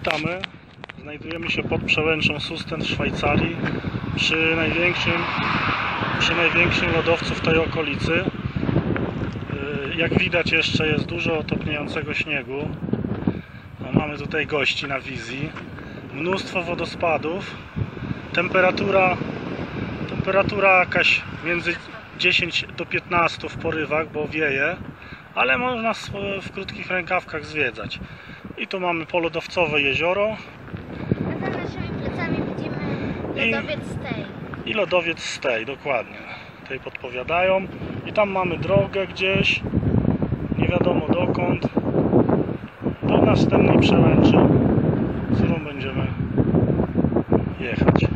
Witamy. Znajdujemy się pod przełęczą Susten w Szwajcarii przy największym lodowcu w tej okolicy. Jak widać, jeszcze jest dużo topniejącego śniegu. Mamy tutaj gości na wizji. Mnóstwo wodospadów. Temperatura jakaś między 10 do 15 w porywach, bo wieje, ale można w krótkich rękawkach zwiedzać. I tu mamy polodowcowe jezioro. A za naszymi plecami widzimy lodowiec Stay. I lodowiec Stay, dokładnie. Tutaj podpowiadają. I tam mamy drogę gdzieś, nie wiadomo dokąd, do następnej przełęczy, którą będziemy jechać.